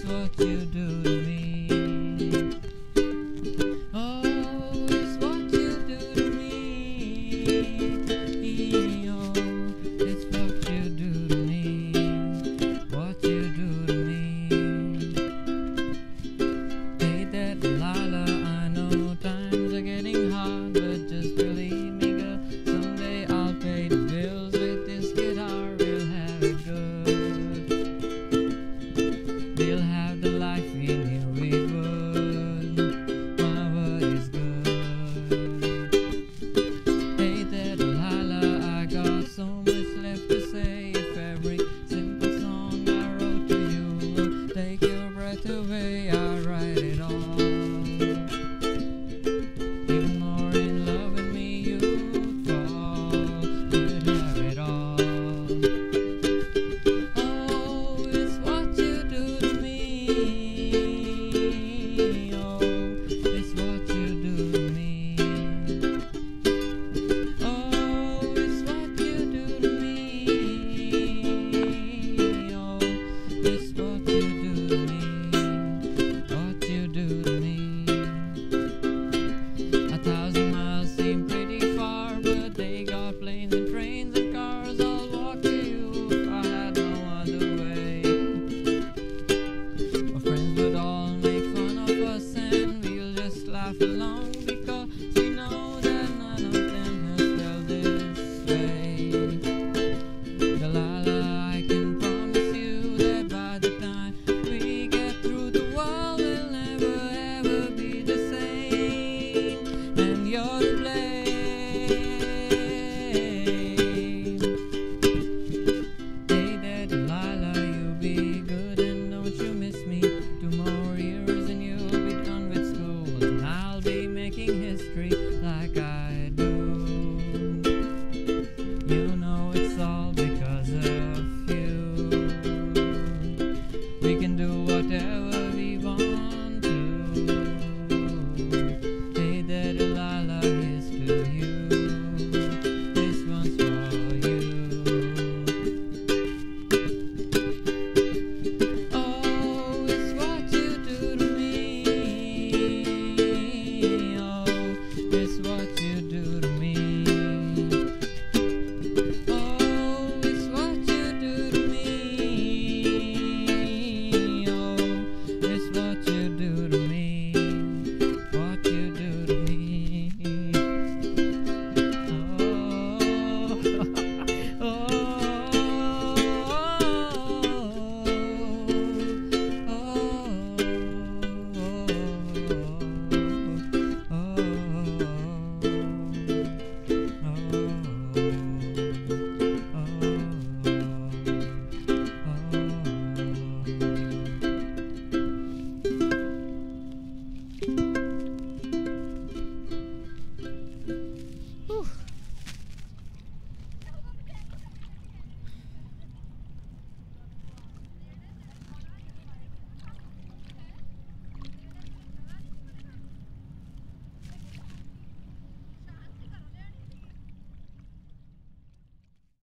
what you do to me. Oh, it's what you do to me. Oh, it's what you do to me. What you do to me. Hey there, Delilah, I know times are getting hard, but just believe me, girl, someday I'll pay the bills with this guitar. We'll have it good. We'll have the life we knew we would. My word is good. Hey there, Delilah, I got so much left to say. If every simple song I wrote to you would take your breath away, I'd write it all. Even more in love with me you'd fall. You'd have it all. Oh, it's what you do to me. Oh, it's what you do to me. Oh, it's what you do to me. Oh, it's what you do to me. What you do to me. 1,000 miles seem pretty far, but they got planes and trains and cars. I'll walk to you if I had no other way. My friends would all make fun of us and we'll just laugh along, because we know that none of them have felt this way. Delilah, I can promise you that by the time we get through, the world will never ever be the same, and you're to blame. Hey there, Delilah, you be good and don't you miss me. 2 more years and you'll be done with school, and I'll be making history like I do. You know it's all because of you. We can do whatever